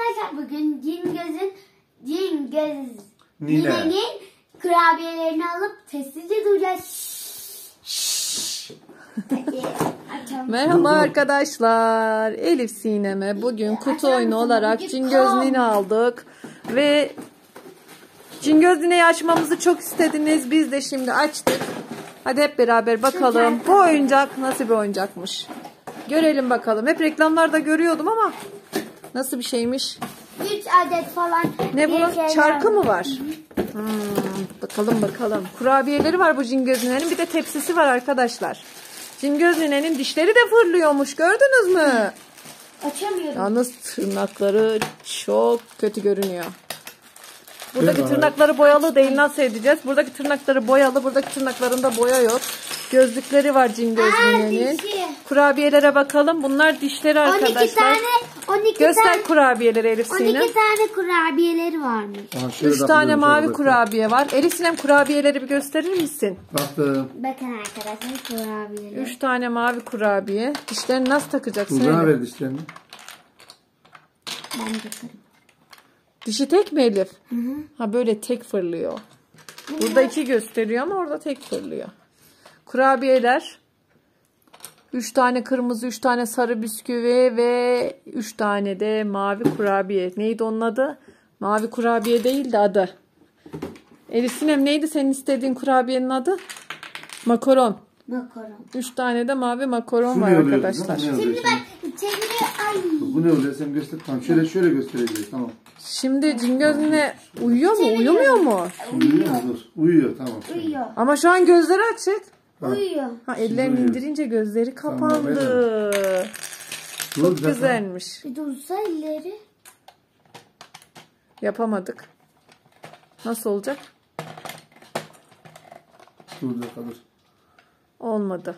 Arkadaşlar bugün Nine'nin kurabiyelerini alıp sessizce duracağız. Hadi açalım. Merhaba arkadaşlar. Elif Sinem'e bugün kutu oyunu olarak Cingöz Nine aldık. Ve Cingöz Nine'yi açmamızı çok istediniz. Biz de şimdi açtık. Hadi hep beraber bakalım. Bu oyuncak nasıl bir oyuncakmış. Görelim bakalım. Hep reklamlarda görüyordum ama nasıl bir şeymiş. 3 adet falan. Ne bu? Çarkı mı var? Bakalım. Kurabiyeleri var bu Cingöz Nine'nin. Bir de tepsisi var arkadaşlar. Cingöz Nine'nin dişleri de fırlıyormuş. Gördünüz mü? Açamıyorum. Yalnız tırnakları çok kötü görünüyor. Buradaki tırnakları boyalı değil. Nasıl edeceğiz? Buradaki tırnakları boyalı. Buradaki tırnaklarında boya yok. Gözlükleri var Cingöz Nine'nin. Kurabiyelere bakalım. Bunlar dişleri arkadaşlar. 12 Göster tane, kurabiyeleri Elif Sinem. 12 tane kurabiyeleri varmış. 3 tane mavi kurabiye var. Elif Sinem kurabiyeleri bir gösterir misin? Bakın arkadaşlar kurabiyeleri. 3 tane mavi kurabiye. Dişlerini nasıl takacaksın? Ucuna ver dişlerini. Ben takarım. Dişi tek mi Elif? Hı. Ha böyle tek fırlıyor. Burada 2 gösteriyor ama orada tek fırlıyor. Kurabiyeler. 3 tane kırmızı, 3 tane sarı bisküvi ve 3 tane de mavi kurabiye. Neydi onun adı? Mavi kurabiye değil de adı. Elif Sinem neydi senin istediğin kurabiyenin adı? Makaron. 3 tane de mavi makaron var arkadaşlar. Şimdi bak çeviriyor. Ay. Bu ne oluyor? Sen göster. Tamam şöyle göstereceğiz. Tamam. Şimdi Cingöz Nine uyuyor mu? Uyumuyor mu? Uyuyor. Dur. Uyuyor tamam. Uyuyor. Ama şu an gözleri açık. Uyuyor. Ha, ellerini indirince gözleri kapandı. Tamam, Çok güzelmiş. Bir dursa elleri. Yapamadık. Nasıl olacak? Dur dur. Olmadı.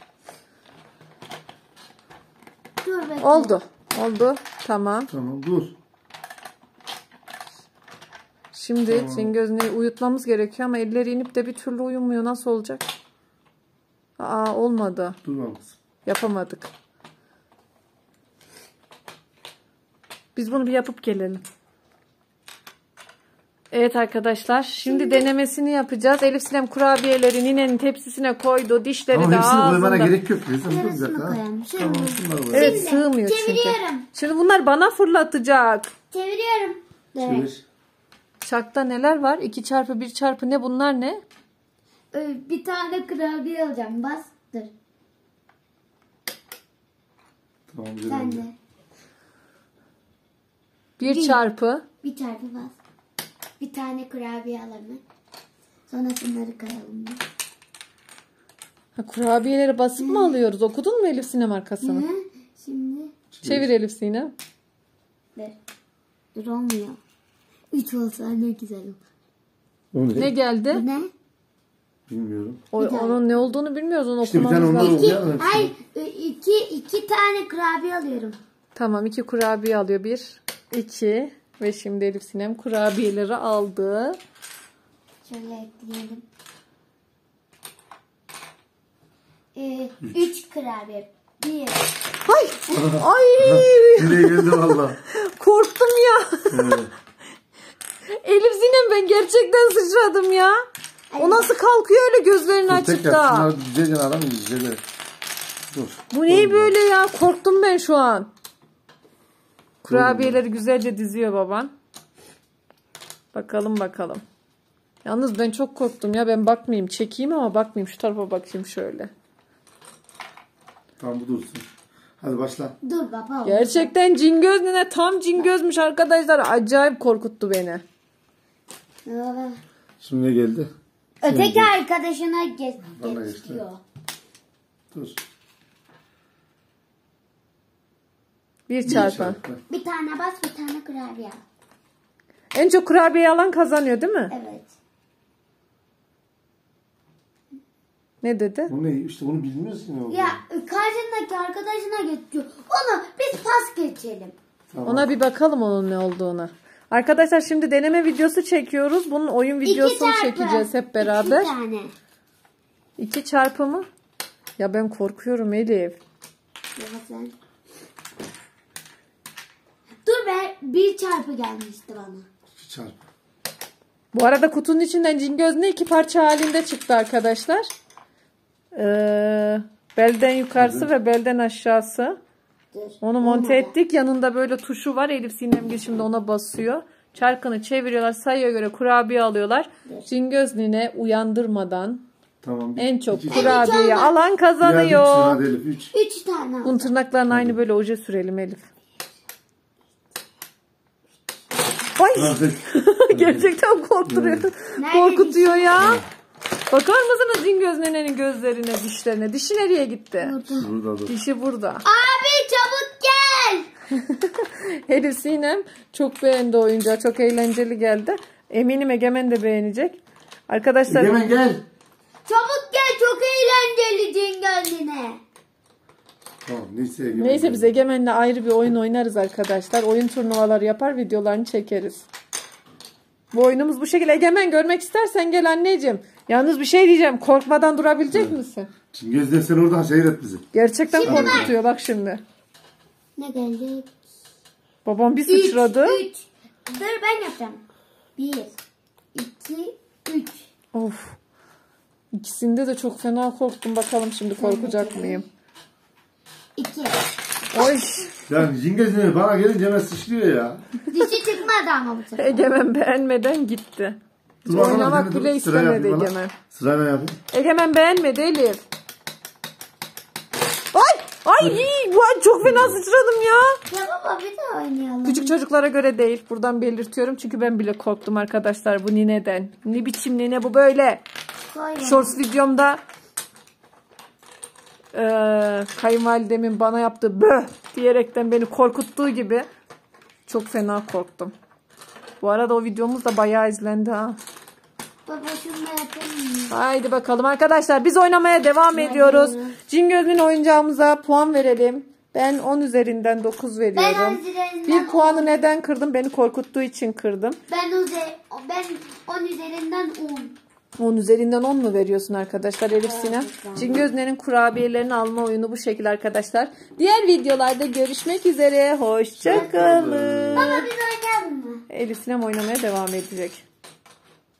Dur bekle. Oldu. Tamam. Tamam dur. Şimdi Cingöz Nine'yi uyutmamız gerekiyor ama elleri inip de bir türlü uyumuyor. Nasıl olacak? Aa olmadı. Dur bakalım. Yapamadık. Biz bunu bir yapıp gelelim. Evet arkadaşlar. Şimdi denemesini yapacağız. Elif Sinem kurabiyeleri Nine'nin tepsisine koydu. Dişleri Ama de hepsini koymana ağzında. gerek yok. Dur bir Yarısını dakika. koyalım. Tamam şunları koy. Evet sığmıyor çünkü. Çeviriyorum. Şimdi bunlar bana fırlatacak. Çeviriyorum. Çevir. Çarkta neler var? 2 çarpı 1 çarpı ne? Bunlar ne? Bir tane kurabiye alacağım. Bastır. Tamam Sen güzel. de. 1 çarpı. Bir çarpı bas. Bir tane kurabiye alalım. Sonra şunları koyalım. Ha, kurabiyeleri basıp mı alıyoruz? Okudun mu Elif Sinem arkasını? Hı? Şimdi Çevir Elif Sinem. dur olmuyor. 3 olsa ne güzel olur. O ne? Ne geldi? Bu ne? Bilmiyorum. Onun ne olduğunu bilmiyoruz. Onu İşte bir tane okumamız onlar lazım. oldu ya. Hayır, iki tane kurabiye alıyorum. Tamam 2 kurabiye alıyor. 1, 2 ve şimdi Elif Sinem kurabiyeleri aldı. Şöyle ekleyelim. 3 kurabiye. 1. Ay! Ay! Nereye geldi valla. Korktum ya. Evet. Elif Sinem ben gerçekten sıçradım ya. O nasıl kalkıyor öyle gözlerini açıp Tekrar da. şunları düzgün alalım. Düzgün. Dur. Bu neyi böyle ya? Korktum ben şu an. Kurabiyeleri güzelce diziyor baban. Bakalım. Yalnız ben çok korktum ya. Ben bakmayayım. Çekeyim ama bakmayayım. Şu tarafa bakayım şöyle. Tamam bu dursun. Hadi başla. Dur baba. Gerçekten Cingöz Nine tam Cingözmüş arkadaşlar. Acayip korkuttu beni. Şimdi ne geldi? Öteki arkadaşına Bana geçti. geçiyor. Dur. 1 çarpı. Bir tane bas, bir tane kurabiye al. En çok kurabiye alan kazanıyor değil mi? Evet. Ne dedi? Bu ne? İşte bunu bilmiyoruz ki ne oldu. Ya karşındaki arkadaşına geçiyor. Onu biz pas geçelim. Tamam. Ona bir bakalım onun ne olduğuna. Arkadaşlar şimdi deneme videosu çekiyoruz. Bunun oyun videosunu çekeceğiz hep beraber. 2 tane. 2 çarpı mı? Ya ben korkuyorum Elif. Ya sen. Dur be. bir çarpı gelmişti bana. 2 çarpı. Bu arada kutunun içinden Cingözne 2 parça halinde çıktı arkadaşlar. Belden yukarısı ve belden aşağısı. Dur. Onu monte ettik. Yanında böyle tuşu var. Elif Sinem şimdi ona basıyor. Çarkını çeviriyorlar. Sayıya göre kurabiye alıyorlar. Cingöznine uyandırmadan Tamam. en çok 2 kurabiyeyi alan kazanıyor. Hadi Elif 3. 3 tane aldım. Bunun tırnaklarına aynı böyle oje sürelim Elif. Ay gerçekten korkturuyor. Korkutuyor ya. Bakar mısınız Cingözne'nin gözlerine, dişlerine? Dişi nereye gitti? Burada dur. Dişi burada. Abi çabuk gel. Elif Sinem çok beğendi oyuncağı. Çok eğlenceli geldi. Eminim Egemen de beğenecek. Arkadaşlar Hemen gel. Çabuk gel, çok eğlenceli Cingözne. Tamam neyse. Egemen neyse gel. biz Egemen'le ayrı bir oyun oynarız arkadaşlar. Oyun turnuvaları yapar, videolarını çekeriz. Bu oyunumuz bu şekilde. Egemen görmek istersen gel anneciğim. Yalnız bir şey diyeceğim. Korkmadan durabilecek misin? Cingözne sen orada seyret bizi. Gerçekten korkutuyor bak şimdi. Ne geldi? Babam bir sıçradı. 3. Dur ben yapacağım. 1, 2, 3. Of. İkisinde de çok fena korktum. Bakalım şimdi korkacak mıyım? 2. Oy. Yani Cingözne bana gelince hemen sıçrıyor ya. Dişi çıkmadı ama bu sefer. Egemen beğenmeden gitti. Hiç Dur bakalım, oynamak seni dur. bile Sıra istemedi yapayım bana. Egemen. Sırayla yapayım. Egemen beğenmedi Elif. Ay vay çok fena sıçradım ya. Ya baba bir de oynayalım. Küçük çocuklara göre değil. Buradan belirtiyorum çünkü ben bile korktum arkadaşlar bu nineden. Ne biçim nine bu böyle. Koy. Shorts videomda kayınvalidemin bana yaptığı böh diyerekten beni korkuttuğu gibi çok fena korktum. Bu arada o videomuz da bayağı izlendi ha. Baba şunu da yapalım mı? Haydi bakalım arkadaşlar biz oynamaya devam ediyoruz. Cingöz'ün oyuncağımıza puan verelim. Ben 10 üzerinden 9 veriyorum. Ben 10 üzerinden Bir puanı neden kırdım? Beni korkuttuğu için kırdım. Ben 10 üzerinden 10. 10 üzerinden 10 mu veriyorsun arkadaşlar Elif Sinem? Cingözne'nin kurabiyelerini alma oyunu bu şekilde arkadaşlar. Diğer videolarda görüşmek üzere. Hoşça kalın. Baba biz oynayalım mı? Elif Sinem oynamaya devam edecek.